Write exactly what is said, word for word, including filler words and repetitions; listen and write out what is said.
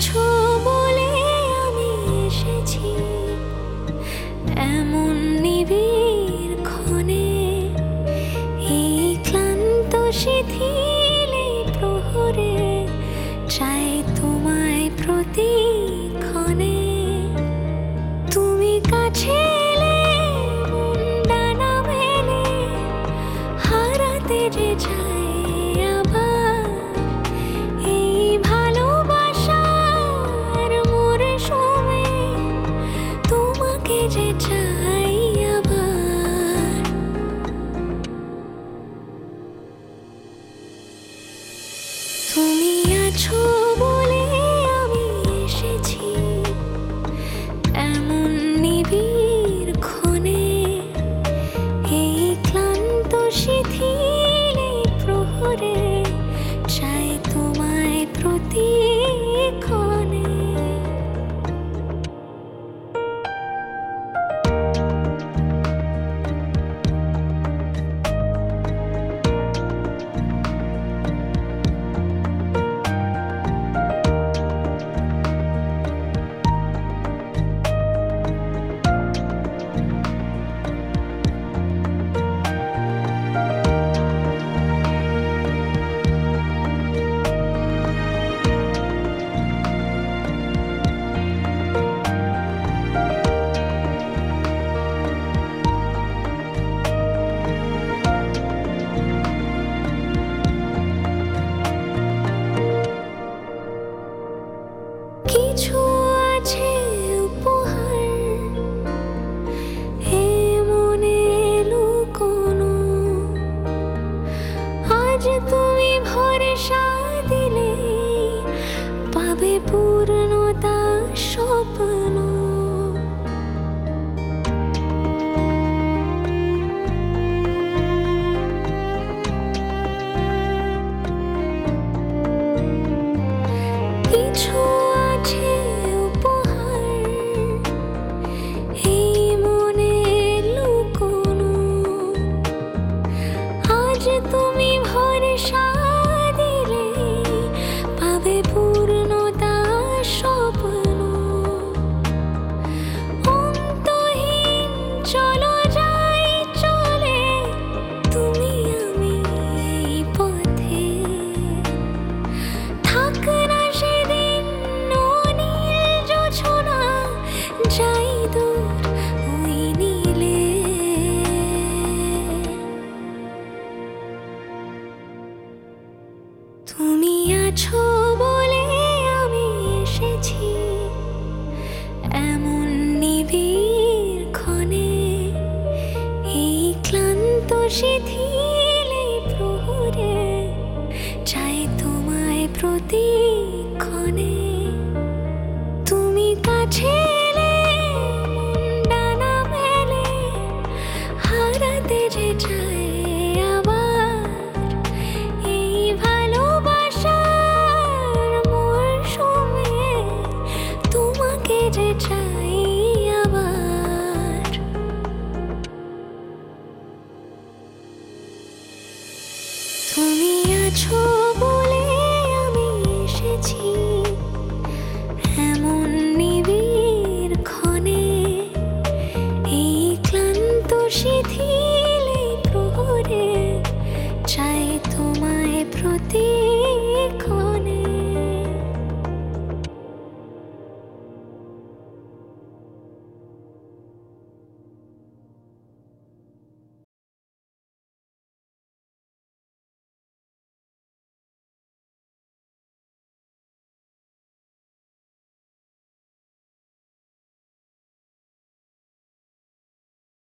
আছো বলে আমি এসেছি এমন নিবিড় ক্ষণে, এই ক্লান্ত শিথিলে প্রহরে চাই তোমায় প্রতিক্ষণে। তুমি কাছে এলে মন ডানা মেলে, হারাতে যে চাই আবার এই ভালোবাসার মোরে সমে, তোমাকে যে চাই আবার। তুমি আছো বলে আমি এসেছি এমন নিবিড় ক্ষণে, এই ক্লান্ত শিথিলে প্রহরে চাই তোমায় প্রতিক্ষণে। কিছু আছে উপহার হে মনে লুকোনো, আজ তুমি ভরসা দিলে পাবে পূর্ণতা স্বপ্ন। কিছু আছে উপহার এই মনে লুকোনো, আজ তুমি ভরসা দিলে পাবে পূর্ণতা স্বপ্ন। অন্তহীন চলো যাই চলে তুমি আমি এই পথে, থাক না সেদিন নীল জোছনা যাই দূর ওই নীলে। তুমি আছো বলে আমি এসেছি এমন নিবিড় ক্ষণে, এই ক্লান্ত শিথিলে প্রহরে চাই তোমায় প্রতিক্ষণে। তুমি কাছে এলে মন ডানা মেলে, হারাতে যে চাই আবার এই ভালোবাসার মোর সমে, তোমাকে যে চাই আবার। তুমি আছো বলে আমি এসেছি এমন নিবিড় ক্ষণে, এই ক্লান্ত শিথিলে প্রহরে চাই তোমায় প্রতিক্ষণে।